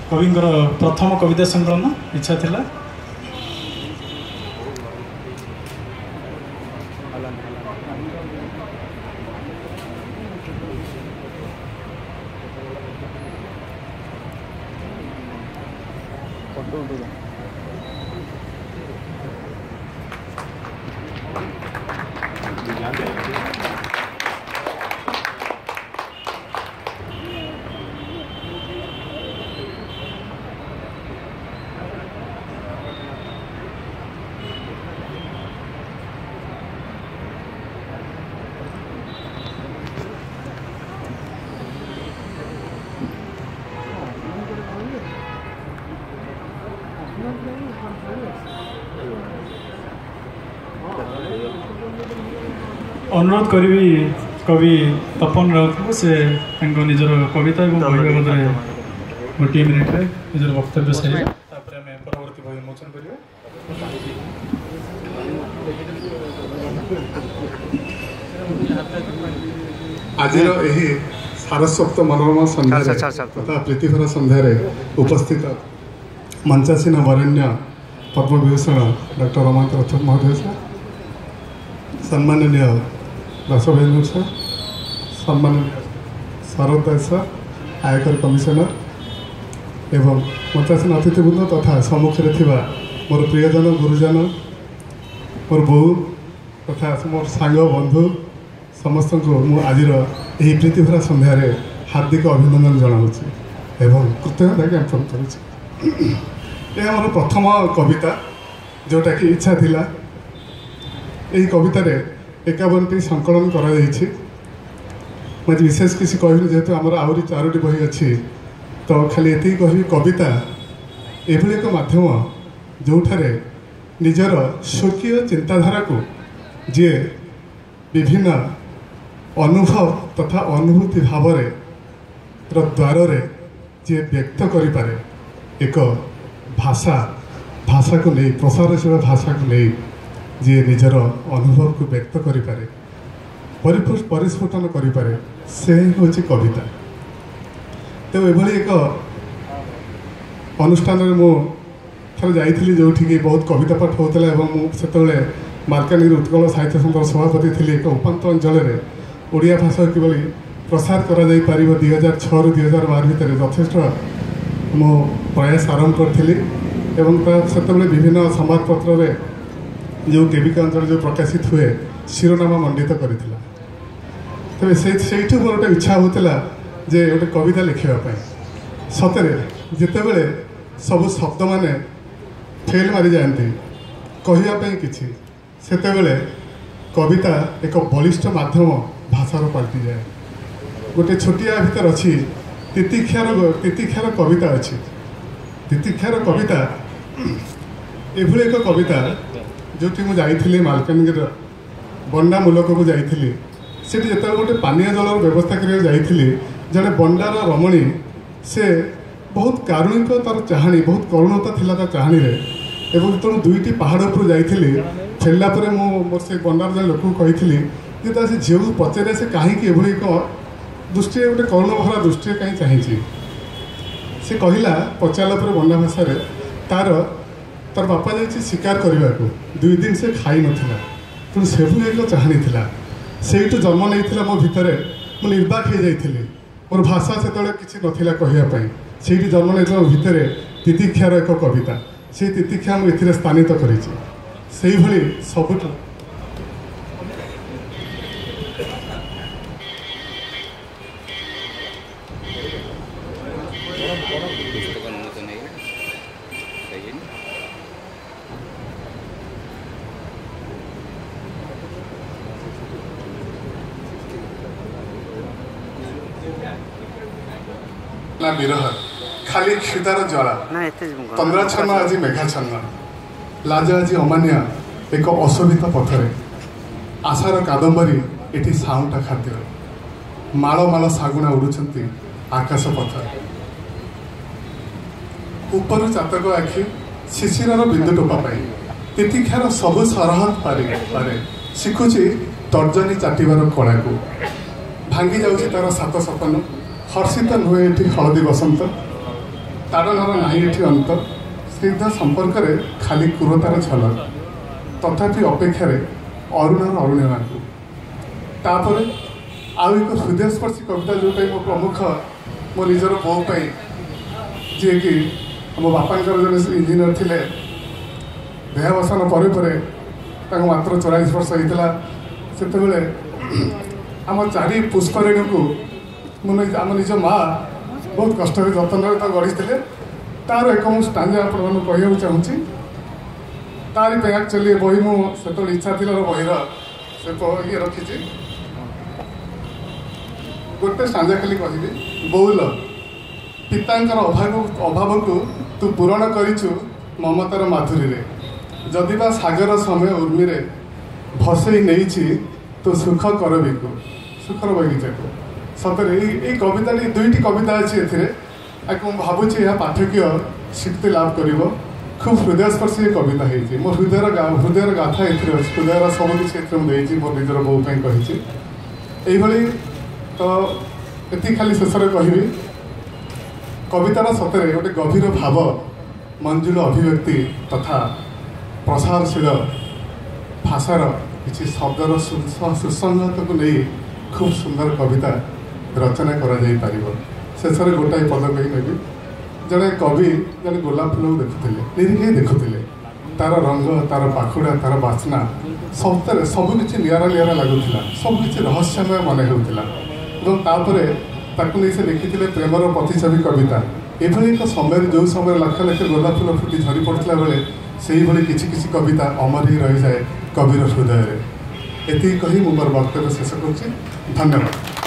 कविंकर प्रथम कविता संकलन इच्छा थिला। अनुरोध करी कवि तपन राउत से निजर कविता और बही बाबद गोटे मिनिट निजर वक्तव्य सारे परवर्ती बही उन्मोचन करेंगे। आज सारस्वत मनोरमा संध्या तथा प्रीतिभरा संध्यारे उपस्थित मंचासीन वरेण्य पद्मविभूषण डॉक्टर रमाकांत रथ महोदय सर, सम्माननीय बेहेनुर सर, सम्माननीय सारत दास सर, आयकर कमिशनर एवं मंचासीन अतिथिवृंद तथा सम्मुखें थिबा मोर प्रियजन गुरुजन मोर बो तथा मोर सांग बंधु समस्त को मु आज यही प्रीतिभरा संध्यारे हार्दिक अभिनंदन जनाऊँगी एवं कृतज्ञता ज्ञापन करुँच। यह मोर प्रथम कविता जोटा कि इच्छा थिला। यही कवितार 51टी संकलन करा जाइछि। मुझे विशेष किसी कहबी जेहेतु आमर आहरी 4टी बही अच्छी तो खाली ये कहबी कविता एभली एक माध्यम जोठारे निजर स्वकीय चिंताधारा को जी विभिन्न अनुभव तथा अनुभूति भाव द्वार जी व्यक्त करें एक भाषा को नहीं प्रसारशील भाषा को नहीं जी निजर अनुभव को व्यक्त करें परिस्फुटन करें से हूँ कविता। तो ये एक अनुष्ठान मुझे जाइली जो बहुत कविता पाठ होता है मालकानगिरी उत्कल साहित्य संघर सभापति थी। एक उपात अंचल ओडिया भाषा किभली प्रसार करा 2006 ରୁ 2012 भितर यथेष्ट मो प्रयास आरंभ करी से विभिन्न संवादपत्र जो केविका अंचल जो प्रकाशित हुए शिरोनामा मंडित करथिला। तबे से मोर गोटे इच्छा होता जे गोटे कविता लिखापी सतरे जितेबले सब शब्द माने फेल मारी जाती कहवाई किसी सेतेबले कविता एक बलिष्ठ माध्यम भाषार पलटि जाए। गोटे छोटिया भीतर अच्छी तितिक्षार कविता अच्छी। तितिक्षार कविता एभली एक कविता जो मुझे मालकानगिरी बंडा मूलक को जाइली से जो गोटे पानीय जल व्यवस्था करी जड़े बंडार रमणी से बहुत कारुणिक तार चाहाणी बहुत करुणता थिला तार चाहाणी एवं जो दुईटी पहाड़ उपर जाइली फेरला मोर से बंडार जन लोक कही से झील को पचारे से कहीं एक दृष्टि गोटे करुण भरा दृष्टि कहीं चाहिए से कहला पचारा पर बंडा भाषा तार तार बापा जाइए शिकार करने को 2 दिन से खाई नाला तेणु से एक चाहानी थी से जन्म नहीं मो भितर मु निर्वाक हो जाइली मोर भाषा से किसी नाला कहवाई से जन्म नहीं मो भितर तितिक्षार एक कविता से तितिक्षा मुझे स्थानित करी सबुठ विरह खाली क्षुदार जला 15 छन्न आज मेघाच्छन्न लाज आज अमान्य एक अशोभित पथरे आशार कादम्बरी एटी साउंटा खाद्य माल माल सागुणा उड़ुंट आकाश पथरे ऊपर चातक आखि शिशिर बिंदु टोपा तितिक्षार सबु सरहद पारे शिखुची तर्जनी चाटिबार कला को भांगी जाऊँ तार सात सपन हर्षित नुहे ये हलदी बसंत ताड़नार नहीं एठी अंत स्निग्ध संपर्क खाली क्रूरतार झलक तथापि अपेक्षार अरुणर अरुणिमा को तापर आउ एक हृदयस्पर्शी कविता जोटा मो प्रमुख मो निजर बो जी कि मो बापांकर जन इंजीनियर थे देहावसान पर मात्र 44 वर्ष होता से आम चारि पुष्करिणी को आम निज माँ बहुत कष्ट जतन गढ़ी तार एक स्टांजा आप कहूँ चाहूँगी तारी एक्चुअली बही मुझे इच्छा थी बहीर से ये रखी गोटे स्टांजा खाली कह बौल पितांकर अभाव को तू पूरण करिछु ममतार माधुरी रे जदिबा सागर समय उर्मी रे भसई नहीं तो सुख करबी को सुखर बगीचा को सतरे ये कविता दुईटी कविता अच्छी ए भावुची यह पाठकीय स्वीकृति लाभ कर खूब हृदयस्पर्शी कविता है मो हृदयर गाथा ये हृदयर सबकि मोर निजर बो कही तो ये खाली शेष कहबी कवितार सतरे गोटे गभीर भाव मंजुल अभिव्यक्ति तथा प्रसारशील भाषार किसी शब्दर सुसंगत को नहीं खूब सुंदर कविता रचना कर शेष गोटाए पद कही नेबी जड़े कवि जड़े गोलाप फूल देखुले निरीहे देखुले तार रंग तार पाखुड़ा तार बास्ना सप्ताह सबकि निरा निरा लगुला सबकि रहस्यमय मन होता ताकू नहीं से लिखी प्रेमर प्रतिच्छवि कविता एभली एक समय जो समय लक्ष लक्ष गोलाप फूल फुटी झरी पड़ता बेले से ही किसी कविता अमर ही रही जाए कविर हृदय एति कही मोर वक्तव्य शेष कर धन्यवाद।